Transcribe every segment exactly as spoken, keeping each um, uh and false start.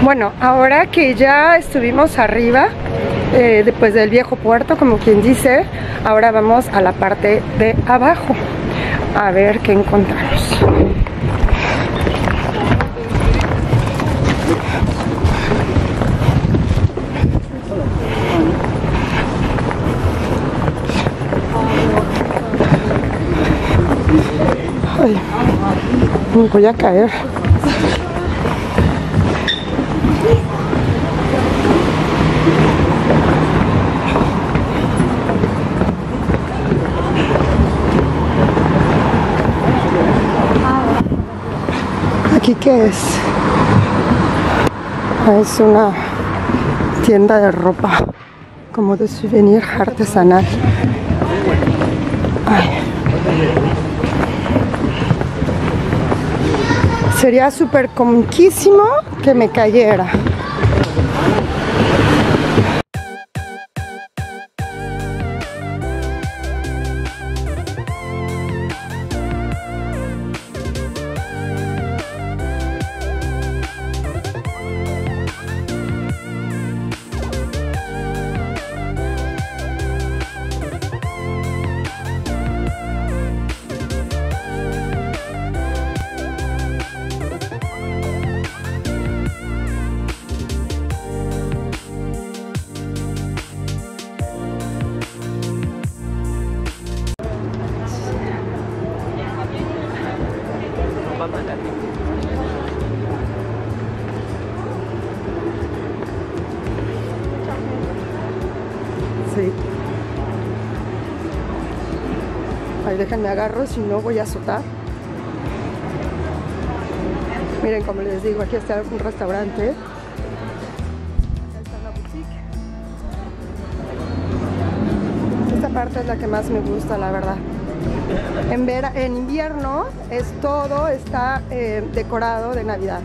Bueno, ahora que ya estuvimos arriba, eh, después del viejo puerto, como quien dice, ahora vamos a la parte de abajo, a ver qué encontramos. Ay, me voy a caer. ¿Aquí qué es? Ah, es una tienda de ropa, como de souvenir artesanal. Ay. Sería súper comiquísimo que me cayera. Sí. Ahí déjenme agarro, si no voy a azotar. Miren, como les digo, aquí está un restaurante. Acá está una boutique. Esta parte es la que más me gusta, la verdad. En, vera, en invierno es todo está eh, decorado de Navidad.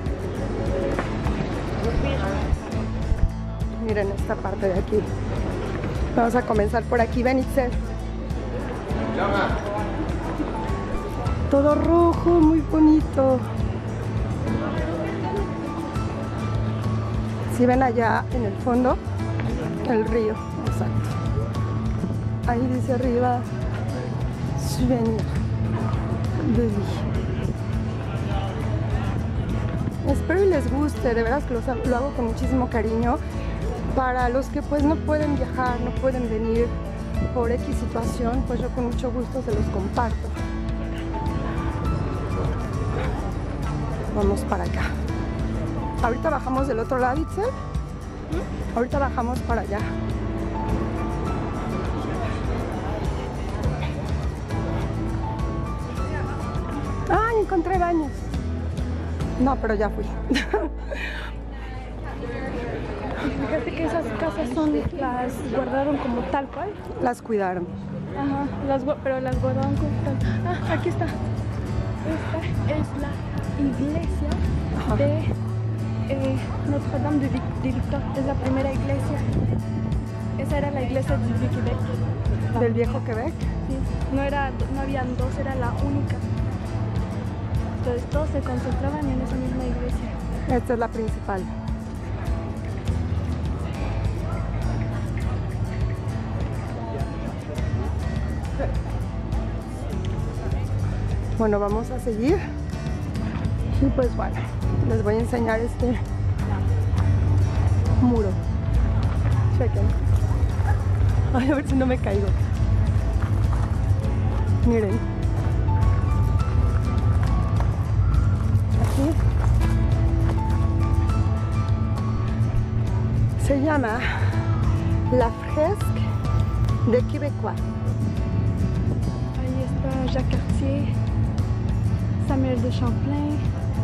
Miren esta parte de aquí. Vamos a comenzar por aquí, ven Itzel. Todo rojo, muy bonito. Si ven allá en el fondo, el río, exacto. Ahí dice arriba, souvenir de vie. Espero y les guste, de veras que los, lo hago con muchísimo cariño. Para los que pues no pueden viajar, no pueden venir por X situación, pues yo con mucho gusto se los comparto. Vamos para acá. Ahorita bajamos del otro lado, Itzel. ¿Mm? Ahorita bajamos para allá. ¡Ay, encontré baños! No, pero ya fui. Fíjate que esas casas son, las guardaron como tal cual. Las cuidaron. Ajá, las, pero las guardaron como tal. Ah, aquí está. Esta es la iglesia Ajá. de eh, Notre Dame de, de Victor. Es la primera iglesia. Esa era la iglesia del Vieux Québec. ¿Del viejo Quebec? Sí, no, era, no habían dos, era la única. Entonces todos se concentraban en esa misma iglesia. Esta es la principal. Bueno, vamos a seguir y pues bueno, les voy a enseñar este muro. Chequen. Ay, a ver si no me caigo. Miren. Aquí se llama La Fresque de Québécois. Ahí está Jacques Cartier, Samuel de Champlain.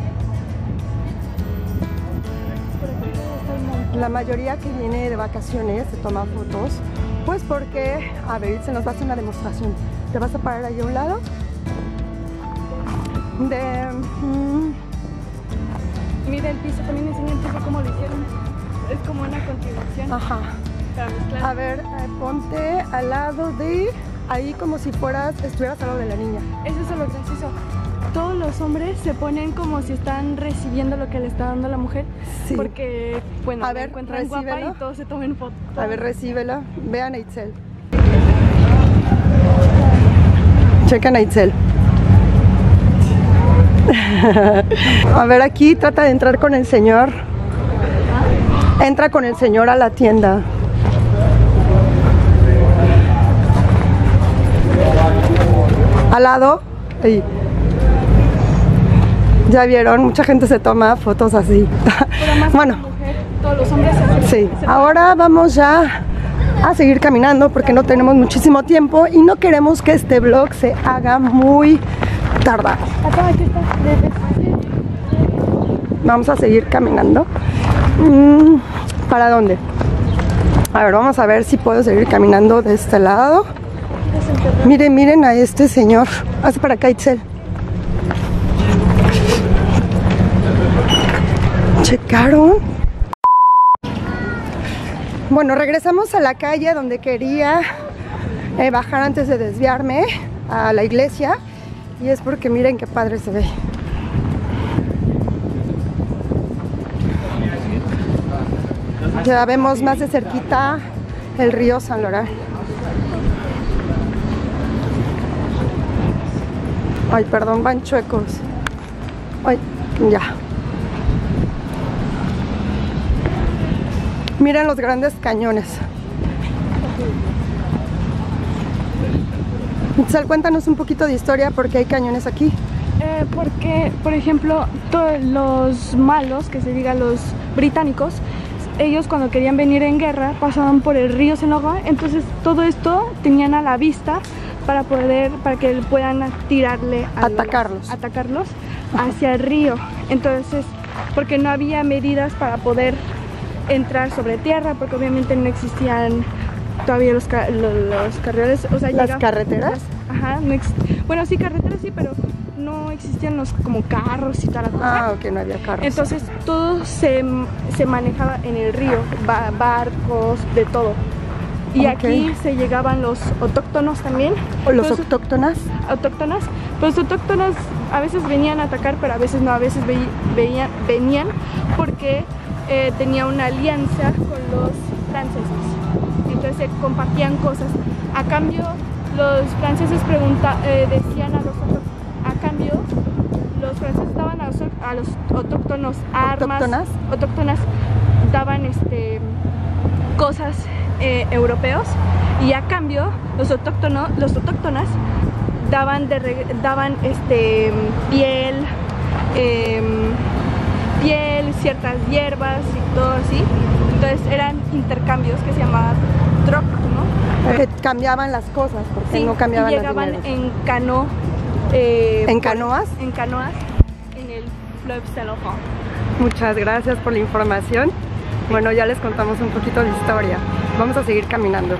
La mayoría que viene de vacaciones se toma fotos, pues porque, a ver, se nos va a hacer una demostración. ¿Te vas a parar ahí a un lado? De... Mmm, Mira el piso, también enseña el piso cómo lo hicieron. Es como una continuación. Ajá. Para mezclar. A ver, eh, ponte al lado de... Ahí como si fueras, estuvieras al lado de la niña. Eso es lo gracioso. Todos los hombres se ponen como si están recibiendo lo que le está dando la mujer. Sí. Porque, bueno, a me ver, encuentran guapa recíbelo. y todos se tomen fotos. A ver, recíbelo. Vean a Itzel. Chequen a Itzel. A ver, aquí trata de entrar con el señor. Entra con el señor a la tienda. Al lado. Ahí. Ya vieron, mucha gente se toma fotos así. Pero más Bueno, mujer, todos los hombres se hacen. sí. se Ahora vamos ya a seguir caminando porque no tenemos muchísimo tiempo y no queremos que este vlog se haga muy tardado. Acá, aquí está. Vamos a seguir caminando. Mm, ¿Para dónde? A ver, vamos a ver si puedo seguir caminando de este lado. Miren, miren a este señor. Hace para acá, Itzel. ¿Checaron? Bueno, regresamos a la calle donde quería eh, bajar antes de desviarme a la iglesia. Y es porque miren qué padre se ve. Ya vemos más de cerquita el río San Lorán. Ay, perdón, van chuecos. Ay, ya. Miren los grandes cañones. Itzel, cuéntanos un poquito de historia porque hay cañones aquí. Eh, porque, por ejemplo, todos los malos, que se diga los británicos, ellos cuando querían venir en guerra pasaban por el río San Lorán, entonces todo esto tenían a la vista para poder, para que puedan tirarle a Atacarlos. los, atacarlos hacia el río. Entonces, porque no había medidas para poder entrar sobre tierra, porque obviamente no existían todavía los, los, los carriles, o sea, ¿Las llega, carreteras? Las, ajá, no bueno, sí, carreteras sí, pero no existían los como carros y tal la cosa. Ah, ok, no había carros. Entonces todo se, se manejaba en el río, ba barcos, de todo. Y okay. Aquí se llegaban los autóctonos también. ¿O los Entonces, autóctonas? Autóctonas. Los autóctonos a veces venían a atacar, pero a veces no, a veces ve veían, venían porque eh, tenía una alianza con los franceses. Entonces se compartían cosas. A cambio, los franceses pregunta, eh, decían a los a cambio, los franceses daban a los, a los autóctonos armas. ¿Autóctonas? Autóctonas daban este cosas eh, europeos y a cambio los autóctonos, los autóctonas daban de daban este piel, eh, piel, ciertas hierbas y todo así. Entonces eran intercambios que se llamaban troc, ¿no? Que cambiaban las cosas porque Sí, no cambiaban y llegaban las en cano. Eh, ¿En canoas? Por, en canoas en el Fleuve Saint-Laurent. Muchas gracias por la información. Bueno, ya les contamos un poquito de historia. Vamos a seguir caminando.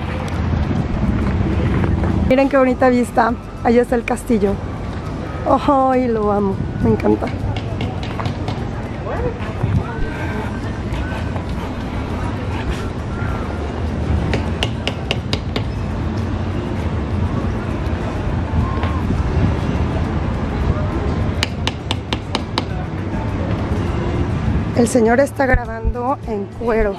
Miren qué bonita vista. Allá está el castillo. ¡Ay, lo amo! Me encanta. El señor está grabando en cuero.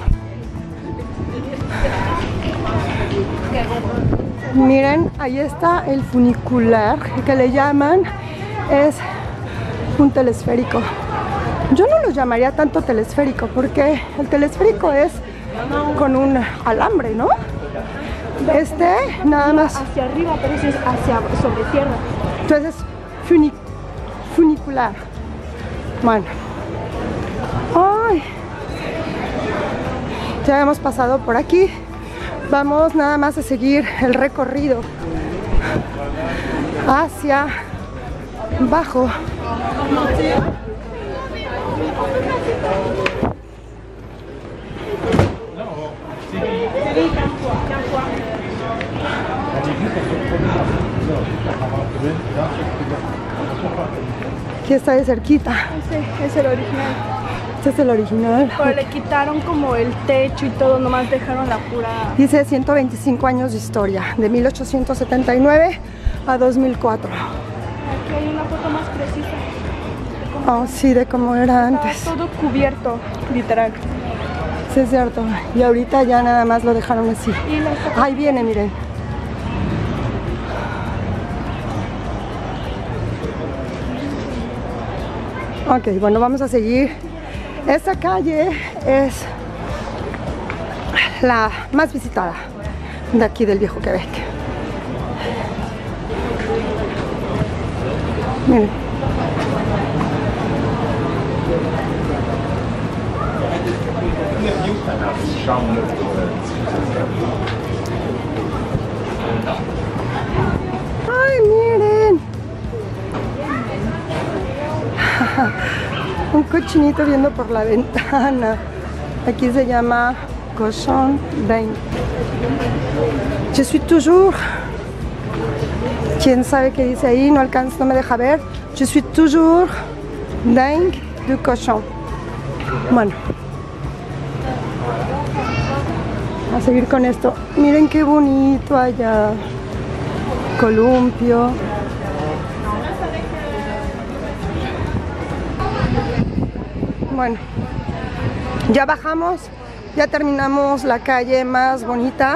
Miren, ahí está el funicular, que le llaman, es un telesférico. Yo no lo llamaría tanto telesférico, porque el telesférico es con un alambre, ¿no? Este nada más. Hacia arriba, pero eso es hacia sobre tierra. Entonces, funic funicular. Bueno. Ay. Ya hemos pasado por aquí. Vamos nada más a seguir el recorrido hacia abajo. Aquí está de cerquita. Ese es el original. Este es el original. Pero le quitaron como el techo y todo, nomás dejaron la pura... Dice ciento veinticinco años de historia, de mil ochocientos setenta y nueve a dos mil cuatro. Aquí hay una foto más precisa de Oh, sí, de cómo era antes. Está todo cubierto, literal. Sí, es cierto. Y ahorita ya nada más lo dejaron así. Y las... Ahí viene, miren. Ok, bueno, vamos a seguir. Esta calle es la más visitada de aquí del viejo Quebec. Miren. Ay, miren. Un cochinito viendo por la ventana. Aquí se llama cochon dingue. Je suis toujours... ¿Quién sabe qué dice ahí? No alcanza, no me deja ver. Je suis toujours dingue du cochon. Bueno. A seguir con esto. Miren qué bonito allá. Columpio. Bueno, ya bajamos, ya terminamos la calle más bonita.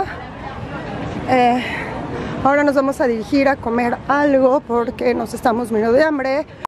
Eh, ahora nos vamos a dirigir a comer algo porque nos estamos muriendo de hambre.